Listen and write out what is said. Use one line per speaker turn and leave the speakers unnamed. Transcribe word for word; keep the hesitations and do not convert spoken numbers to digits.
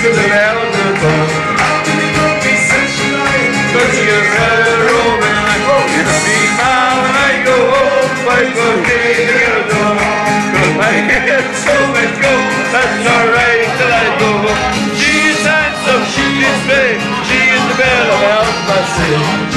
Cause I'm out of the bar. Cause you're out rolling like in a mean mile when I go home. Fight for king to get a door. Cause my head's so much go. That's alright till I go home. She is handsome, she is big. She is the belle of Alpha City.